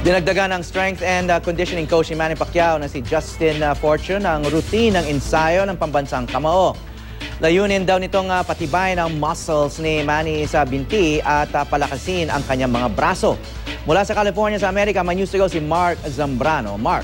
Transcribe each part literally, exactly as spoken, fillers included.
Dinagdagan ng strength and uh, conditioning coach ni Manny Pacquiao na si Justin uh, Fortune ang routine ng ensayo ng pambansang kamao. Layunin daw nitong uh, patibayin ang muscles ni Manny sa binti at uh, palakasin ang kanyang mga braso. Mula sa California sa Amerika, may news to go si Mark Zambrano. Mark.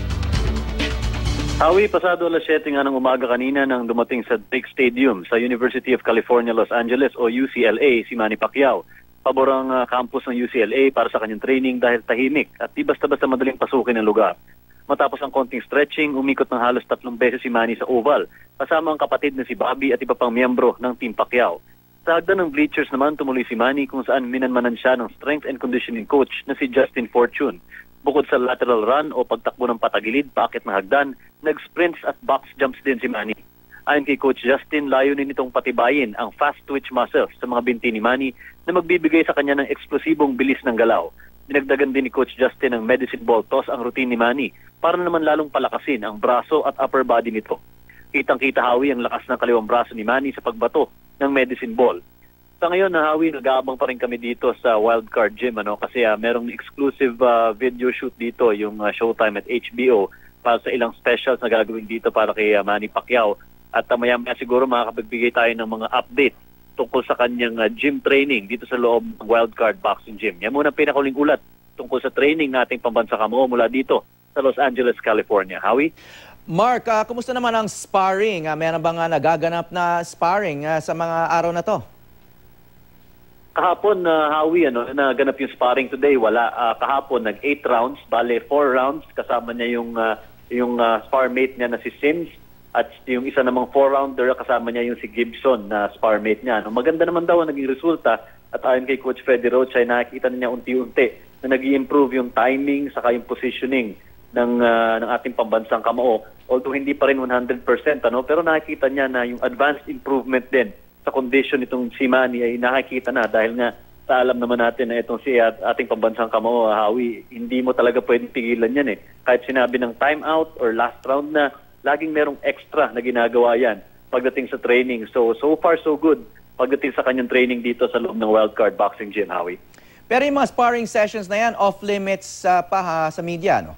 Hawi, pasado alas siyete nga ng umaga kanina nang dumating sa Drake Stadium sa University of California, Los Angeles o U C L A si Manny Pacquiao. Pabor ang uh, campus ng U C L A para sa kanyang training dahil tahimik at di basta-basta madaling pasukin ang lugar. Matapos ang konting stretching, umikot ng halos tatlong beses si Manny sa oval, kasama ang kapatid na si Bobby at iba pang miyembro ng Team Pacquiao. Sa hagdan ng bleachers naman, tumuloy si Manny kung saan minanmanan siya ng strength and conditioning coach na si Justin Fortune. Bukod sa lateral run o pagtakbo ng patagilid, paakit ng hagdan, nag-sprints at box jumps din si Manny. Ayon kay Coach Justin, layunin nitong patibayin ang fast twitch muscles sa mga binti ni Manny na magbibigay sa kanya ng eksplosibong bilis ng galaw. Dinagdagan din ni Coach Justin ng medicine ball toss ang routine ni Manny para naman lalong palakasin ang braso at upper body nito. Kitang-kita Hawi ang lakas ng kaliwang braso ni Manny sa pagbato ng medicine ball. Sa ngayon, na Hawi, nag-aabang pa rin kami dito sa Wildcard Gym ano, kasi uh, merong exclusive uh, video shoot dito, yung uh, Showtime at H B O para sa ilang specials na gagawin dito para kay uh, Manny Pacquiao. At uh, maya-maya siguro makakapagbigay tayo ng mga update tungkol sa kanyang uh, gym training dito sa loob ng Wildcard Boxing Gym. Yan muna ang pinakahuling ulat tungkol sa training nating pambansa kamao mula dito sa Los Angeles, California. Hawi? Mark, uh, kumusta naman ang sparring? Uh, meron bang uh, nagaganap na sparring uh, sa mga araw na to? Kahapon, uh, Hawi, ano, naganap yung sparring today. Wala. Uh, kahapon, nag-eight rounds. Bale, four rounds. Kasama niya yung, uh, yung uh, sparmate niya na si Sims. At yung isa namang four-rounder, kasama niya yung si Gibson na sparmate niya. No, maganda naman daw ang naging resulta. At ayon kay Coach Freddy Rocha, ay nakikita niya unti-unti na nag-i-improve yung timing saka yung positioning ng, uh, ng ating pambansang kamao. Although hindi pa rin one hundred percent, ano, pero nakikita niya na yung advanced improvement din sa condition nitong si Manny ay nakikita na dahil nga sa alam naman natin na itong si at ating pambansang kamao, Hawi, hindi mo talaga pwedeng pigilan yan eh. Kahit sinabi ng timeout or last round na, laging merong extra na ginagawa yan pagdating sa training. So, so far so good pagdating sa kanyang training dito sa loob ng Wildcard Boxing Gym, Hawi. Pero yung mga sparring sessions na yan, off-limits uh, pa ha, sa media, no?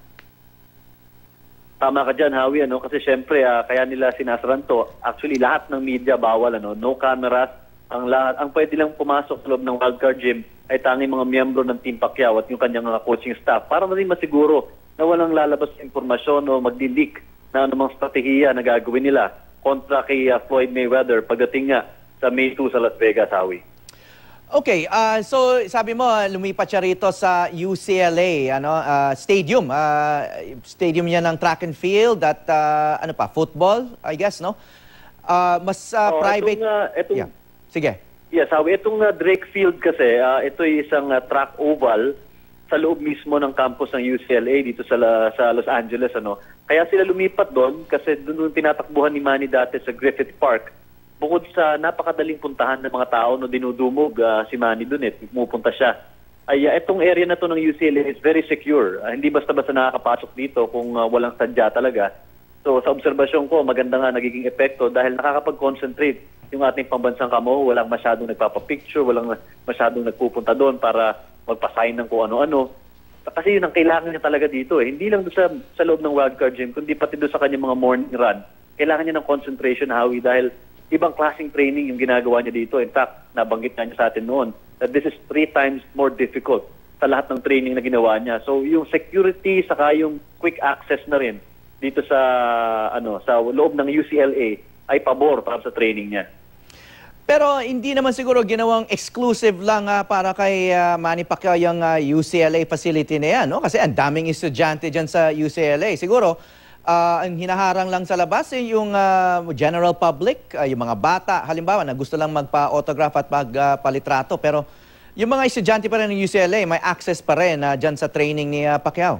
Tama ka dyan, Hawi, ano? Kasi syempre, uh, kaya nila sinasaran to. Actually, lahat ng media bawal, ano? No cameras. Ang, lahat, ang pwede lang pumasok sa loob ng Wildcard Gym ay tanging mga miyembro ng Team Pacquiao at yung kanyang uh, coaching staff para na rin masiguro na walang lalabas impormasyon o magdilik na anumang strategiya na gagawin nila kontra kay uh, Floyd Mayweather pagdating nga sa May two sa Las Vegas, Hawi. Okay, uh, so sabi mo lumipat siya rito sa U C L A ano, uh, stadium. Uh, stadium niya ng track and field at uh, ano pa, football, I guess, no? Uh, mas uh, oh, private. Itong, uh, itong, yeah. Sige. Yes, Hawi, itong uh, Drake Field kasi, uh, ito ay isang uh, track oval sa loob mismo ng campus ng U C L A dito sa, sa Los Angeles, ano. Kaya sila lumipat doon kasi doon yung tinatakbuhan ni Manny dati sa Griffith Park. Bukod sa napakadaling puntahan ng mga tao no dinudumog uh, si Manny doon eh, pumupunta siya. Ay uh, itong area na to ng U C L A is very secure. Uh, hindi basta-basta nakakapasok dito kung uh, walang sadya talaga. So sa obserbasyon ko, maganda nga nagiging epekto dahil nakakapag-concentrate yung ating pambansang kamao. Walang masyadong nagpapapicture, walang masyadong nagpupunta doon para magpasign ng kung ano-ano. Kasi yun ang kailangan niya talaga dito eh. Hindi lang doon sa, sa loob ng Wildcard Gym, kundi pati doon sa kanyang mga morning run. Kailangan niya ng concentration, Hawi, dahil ibang klaseng training yung ginagawa niya dito. In fact, nabanggit nga niya sa atin noon that this is three times more difficult sa lahat ng training na ginawa niya. So yung security saka yung quick access na rin dito sa ano sa loob ng U C L A ay pabor para sa training niya. Pero hindi naman siguro ginawang exclusive lang uh, para kay uh, Manny Pacquiao yung uh, U C L A facility na yan, no? Kasi ang daming estudyante dyan sa U C L A. Siguro, uh, ang hinaharang lang sa labas eh, yung uh, general public, uh, yung mga bata, halimbawa, na gusto lang magpa-autograph at magpalitrato. Uh, pero yung mga estudyante pa rin ng U C L A, may access pa rin uh, dyan sa training ni uh, Pacquiao.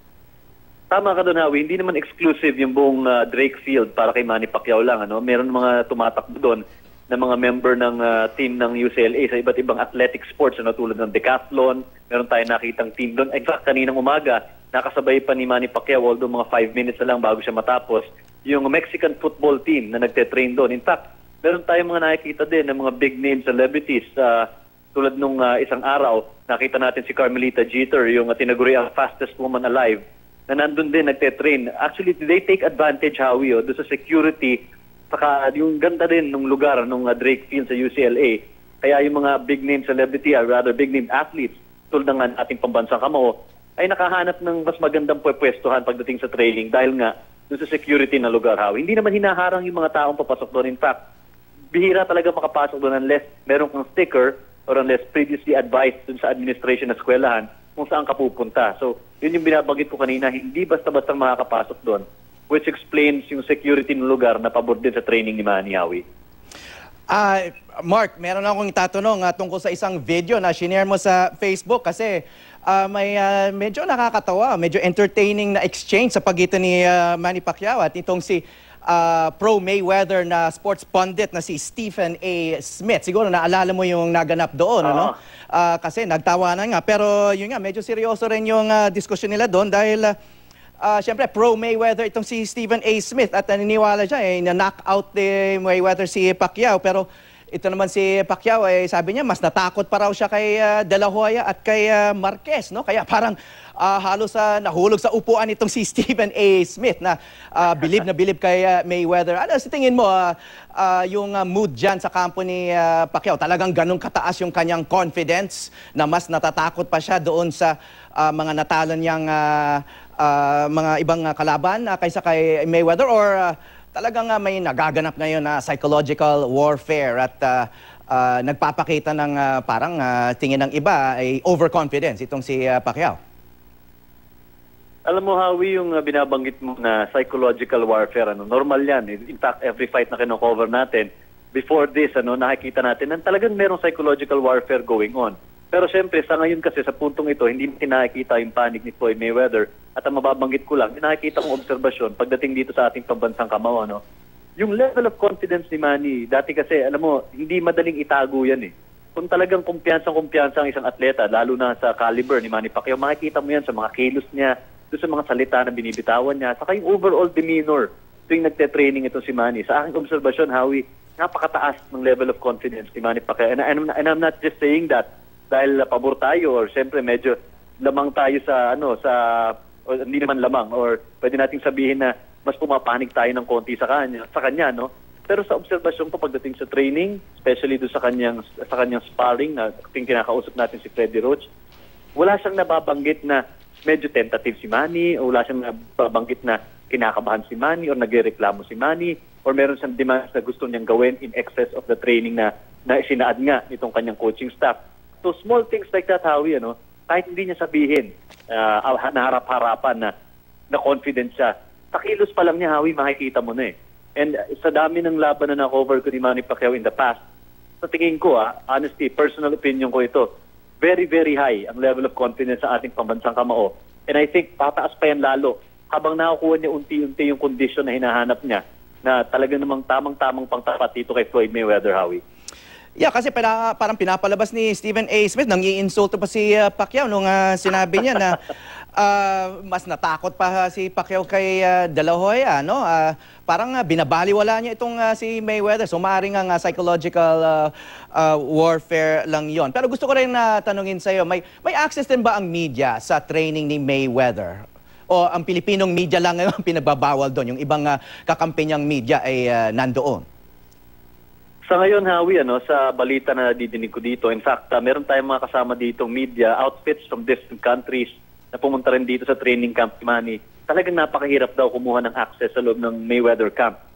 Tama ka doon, Hawi. Hindi naman exclusive yung buong uh, Drake Field para kay Manny Pacquiao lang. Ano? Meron mga tumatakbo doon na mga member ng uh, team ng U C L A sa iba't ibang athletic sports ano, tulad ng decathlon. Meron tayong nakitang team doon. In fact, kaninang umaga, nakasabay pa ni Manny Pacquiao, although mga five minutes na lang bago siya matapos, yung Mexican football team na nagte-train doon. In fact, meron tayong mga nakikita din ng mga big name celebrities. Uh, Tulad nung ah, isang araw, nakita natin si Carmelita Jeter, yung uh, tinaguri ang fastest woman alive, na nandun din nagte-train. Actually, they take advantage, Howie, oh, doon sa security, saka yung ganda din ng lugar nung uh, Drake Field sa U C L A. Kaya yung mga big name celebrity, or rather big name athletes, tulad ng ating pambansang kamao, ay nakahanap ng mas magandang pwestuhan pagdating sa training dahil nga doon sa security na lugar, Howie. Hindi naman hinaharang yung mga taong papasok doon. In fact, bihira talaga makapasok doon unless meron kang sticker or unless previously advised dun sa administration na eskwelahan kung saan ka pupunta. So, yun yung binabanggit ko kanina, hindi basta-basta makakapasok doon, which explains yung security ng lugar na pabor din sa training ni Manny, Howie. Ah, Mark, meron akong itatanong uh, tungkol sa isang video na shinare mo sa Facebook kasi uh, may uh, medyo nakakatawa, medyo entertaining na exchange sa pagitan ni uh, Manny Pacquiao at itong si Uh, pro-Mayweather na sports pundit na si Stephen A. Smith. Siguro naalala mo yung naganap doon, Uh-huh. ano? Uh, kasi nagtawanan nga. Pero yun nga, medyo seryoso rin yung uh, diskusyon nila doon dahil uh, uh, syempre pro-Mayweather itong si Stephen A. Smith at naniniwala siya eh, na-knock out ni Mayweather si Pacquiao. Pero ito naman si Pacquiao, eh, sabi niya, mas natakot pa raw siya kay uh, De La Hoya at kay uh, Marquez, no? Kaya parang uh, halos uh, nahulog sa upuan itong si Stephen A. Smith na uh, bilib na bilib kay uh, Mayweather. Ano sa tingin mo, uh, uh, yung uh, mood dyan sa kampo ni uh, Pacquiao, talagang ganun kataas yung kanyang confidence na mas natatakot pa siya doon sa uh, mga natalo niyang uh, uh, mga ibang uh, kalaban uh, kaysa kay Mayweather, or uh, talagang uh, may nagaganap ngayon na psychological warfare at uh, uh, nagpapakita ng uh, parang uh, tingin ng iba ay overconfidence itong si uh, Pacquiao? Alam mo, Howie, yung uh, binabanggit mo na psychological warfare, ano, normal yan. In fact, every fight na kino-cover natin, before this, ano, nakikita natin na talagang merong psychological warfare going on. Pero siyempre, sa ngayon kasi, sa puntong ito, hindi natin nakikita yung panic ni Floyd Mayweather. At ang mababanggit ko lang, yung nakikita kong obserbasyon pagdating dito sa ating pambansang kamao, ano, yung level of confidence ni Manny, dati kasi, alam mo, hindi madaling itago yan eh. Kung talagang kumpiyansang-kumpiyansa ang isang atleta, lalo na sa caliber ni Manny Pacquiao, makikita mo yan sa mga kilos niya, doon sa mga salita na binibitawan niya, saka yung overall demeanor tuwing nagte-training ito si Manny. Sa aking obserbasyon, Howie, napakataas ng level of confidence ni Manny Pacquiao. And, and, and I'm not just saying that dahil pabor tayo or siyempre medyo lamang tayo sa ano sa o, hindi naman lamang or pwede nating sabihin na mas pumapanik tayo ng konti sa kanya sa kanya no, pero sa obserbasyon ko pagdating sa training, especially do sa kanyang sa kanyang sparring na ting kinakausap natin si Freddie Roach, wala siyang nababanggit na medyo tentative si Manny, o wala siyang nababanggit na kinakabahan si Manny or nagrereklamo si Manny or meron siyang demands na gusto niyang gawin in excess of the training na na isinaad nga nitong kanyang coaching staff. So small things like that, Howie, ano, kahit hindi niya sabihin, uh, naharap-harapan na, na confident siya, sa kilos pa lang niya, Howie, makikita mo na eh. And uh, sa dami ng laban na na-cover ko ni Manny Pacquiao in the past, sa tingin ko, ah, honestly, personal opinion ko ito, very, very high ang level of confidence sa ating pambansang kamao. And I think tataas pa yan lalo habang nakukuha niya unti-unti yung condition na hinahanap niya na talaga namang tamang-tamang pangtapat dito kay Floyd Mayweather, Howie. Yeah, kasi para, parang pinapalabas ni Stephen A. Smith, nang i-insulto pa si uh, Pacquiao nung uh, sinabi niya na uh, mas natakot pa si Pacquiao kay uh, De La Hoya, no? Uh, parang uh, binabaliwala niya itong uh, si Mayweather. So maaaring ang uh, psychological uh, uh, warfare lang yon. Pero gusto ko rin na uh, tanungin sa iyo, may, may access din ba ang media sa training ni Mayweather? O ang Pilipinong media lang ngayon pinagbabawal doon? Yung ibang uh, kakampi niyang media ay uh, nandoon? Sa ngayon, Howie, ano, sa balita na didinig ko dito, in fact, uh, meron tayong mga kasama dito media outfits from different countries na pumunta rin dito sa training camp ni Manny. Talagang napakahirap daw kumuha ng access sa loob ng Mayweather camp.